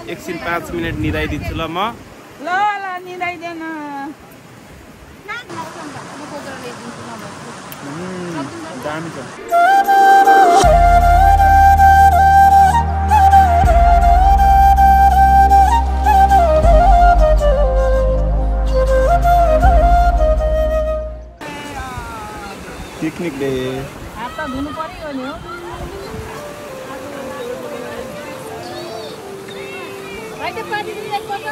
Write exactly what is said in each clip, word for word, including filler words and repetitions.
एकछिन पाँच मिनट निदाइदिन्छु ल म ल ल निदाइदेन दामी छ पिकनिक डे हात त धुनु पर्यो नि हो बाइटे पार्टी दिनु एकपल्ट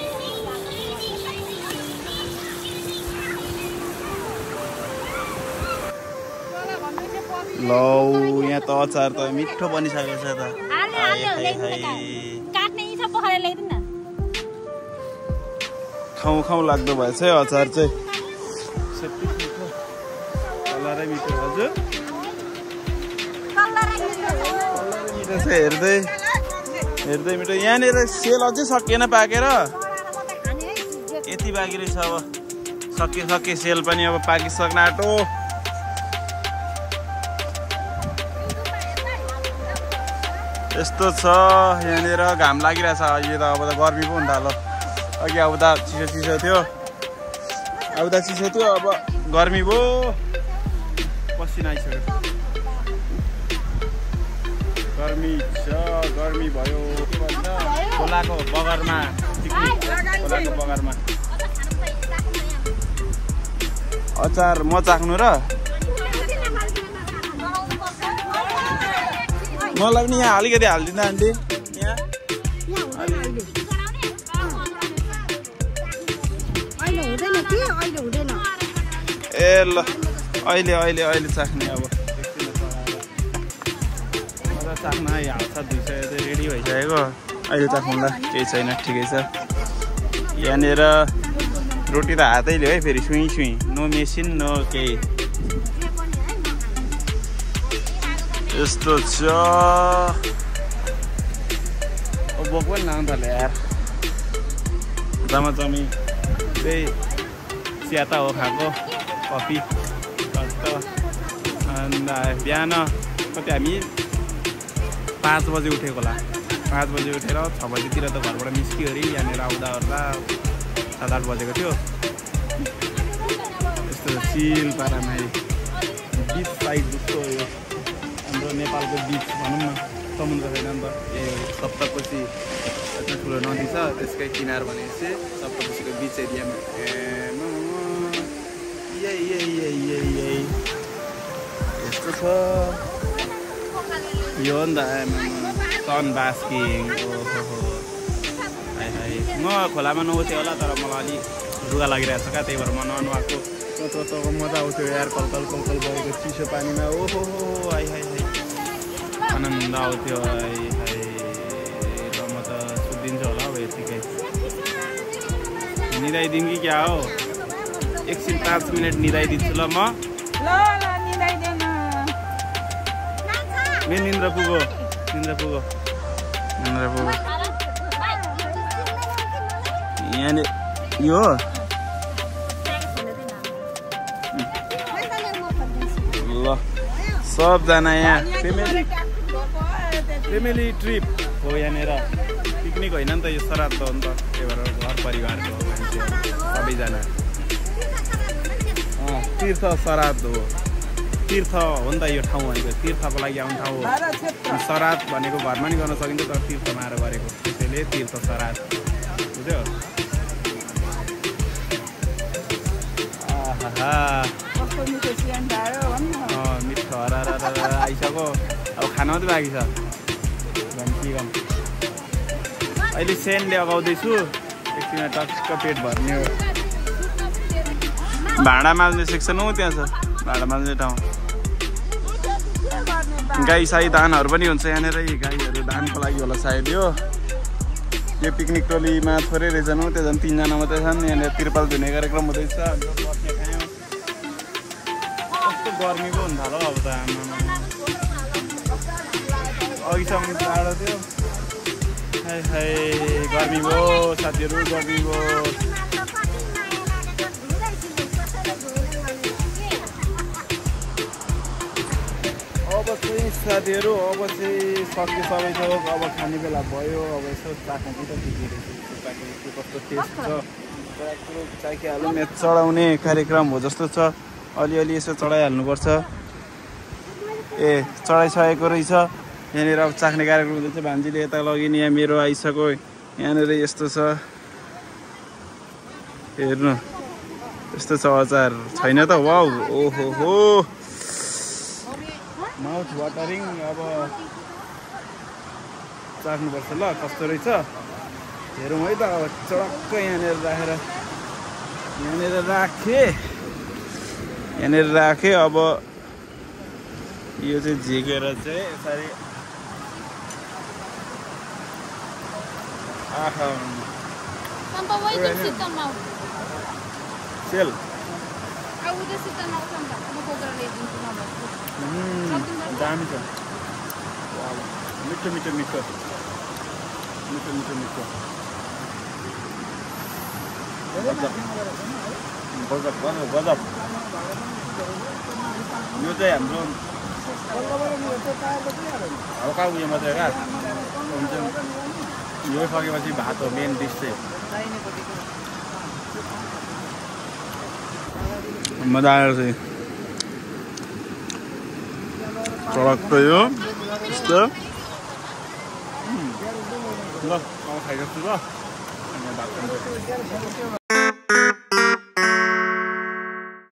लौ यहाँ त अचार त मिठो बनिसकेको छ त काट्ने इच्छा पखाएर ल्याइदिनु न खाउँ खाउँ लाग्दो भएछ है अचार चाहिँ कलरै मिठो हजुर मिठो छ हेर्दै हेर्दै मिठो यहाँनिर सेल अझै सकिएन पाकेर यति बाँकी रहेछ अब सके सके सेल पनि अब पाकिसक्न आँटो यस्तो छ यहाँनिर घाम लागिरहेछ अहिले त अब त गर्मी पो हुन थाल्यो अघि अब त चिसो चिसो थियो अब त चिसो थियो अब गर्मी भयो पसिना आइसक्यो गर्मी छ गर्मी भयो के भन्छ खोलाको बगरमा पिकनिक खोलाको बगरमा अचार म चाख्नु र मलाई पनि यहाँ अलिकति हालिदिनु आन्टी ए ल अहिले अहिले अहिले चाख्ने अब चाख्न हाल्छ दुई सय चाहिँ रेडी भइसकेको अहिले चाख्नुलाई केही छैन ठिकै छ यहाँनिर रोटी त हातैले है फेरि सुई सुई नो मेसिन नो केही यस्तो छ बोक पनि लाउनु थाल्यो यार जमाजमी त्यही चिया त हो खाएको कफी अन्त बिहान कति हामी पाँच बजे उठेको होला पाँच बजे उठेर छ बजीतिर त घरबाट निस्क्यो अरे यहाँनिर आउँदा ओर्दा सात आठ बजेको थियो यस्तो चिल पारामा बिच साइड जस्तो यो हाम्रो नेपालको बिच भनौँ न समुद्र छैन नि त ए सप्तकोशी यत्रो ठुलो नदी छ त्यसकै किनार भनेपछि सप्तकोशीको बिच एरियामा यस्तो छ यो हो नि त सन बास्किङ ओहो म खोलामा नउठेँ होला तर मलाई अलिक रुगा लागिरहेको छ क्या त्यही भएर म ननुहाएको चोचोको मजा आउँथ्यो यार कलकल कलकल भएको चिसो पानीमा ओहो हाई हाई हाई आनन्द आउँथ्यो हाई हाई र म त सुत्दिन्छु होला अब यतिकै निदाइदिउँ कि क्या हो एकछिन पाँच मिनट निदाइदिन्छु ल म मेरो निन्द्रा पुगो निन्द्रा पुगो निन्द्रा पुगो यहाँनिर यो ल सबजना यहाँ फेमिली फेमिली ट्रिप हो यहाँनिर पिकनिक होइन नि त यो श्राद्ध हो नि त त्यही भएर घर परिवारको मान्छे सबैजना तीर्थ श्राद्ध हो तीर्थ हो नि त यो ठाउँ भनेको तीर्थको लागि आउने ठाउँ हो श्राद्ध भनेको घरमा नि गर्न सकिन्छ तर तीर्थमा आएर गरेको त्यसैले तीर्थ श्राद्ध बुझ्यो मिठो हरा आइसक्यो अब खान मात्रै बाँकी छ के गर्नु अहिले सेन लगाउँदैछु एकछिन टक्क पेट भर्ने हो भाँडा माझ्ने सेक्सन हो त्यहाँ छ भाँडा माझ्ने ठाउँ गाई साई दानहरू पनि हुन्छ यहाँनिर गाईहरू दानको लागि होला सायद यो यो पिकनिक टोलीमा थोरै रहेछन् त्यहाँ झन् तिनजना मात्रै छन् यहाँनिर तिरपाल धुने कार्यक्रम हुँदैछ कस्तो गर्मी पो हुन थाल्यो अब त अघिसम्म टाढो थियो हाई हाई गर्मी भयो साथीहरू गर्मी भयो अब चाहिँ साथीहरू अब चाहिँ सक्यो सबै थोक अब खाने बेला भयो अब यसो चाख्नु चाहिँ त के के कस्तो टेस्ट छ कुरो चाखिहालौँ यहाँ चढाउने कार्यक्रम हो जस्तो छ अलिअलि यसो चढाइहाल्नुपर्छ ए चढाइसकेको रहेछ यहाँनिर अब चाख्ने कार्यक्रम हुँदैछ भान्जीले यता लगिने यहाँ मेरो आइसक्यो यहाँनिर यस्तो छ हेर्नु यस्तो छ अचार छैन त वाउ ओहो हो माउथ वाटरिङ अब चाख्नुपर्छ ल कस्तो रहेछ हेरौँ है त अब चडक्क यहाँनिर राखेर यहाँनिर राखेँ यहाँनिर राखेँ अब यो चाहिँ झिकेर चाहिँ यसरी आहा सेल दामी छ मिठो मिठो मिठो मिठो मिठो मिठो गजब गजब यो चाहिँ हाम्रो हल्का उयो मात्रै क्या यो सकेपछि भात हो मेन डिस चाहिँ मजा आएर चाहिँ चडक्क यो यस्तो ल खाइरहेको छु ल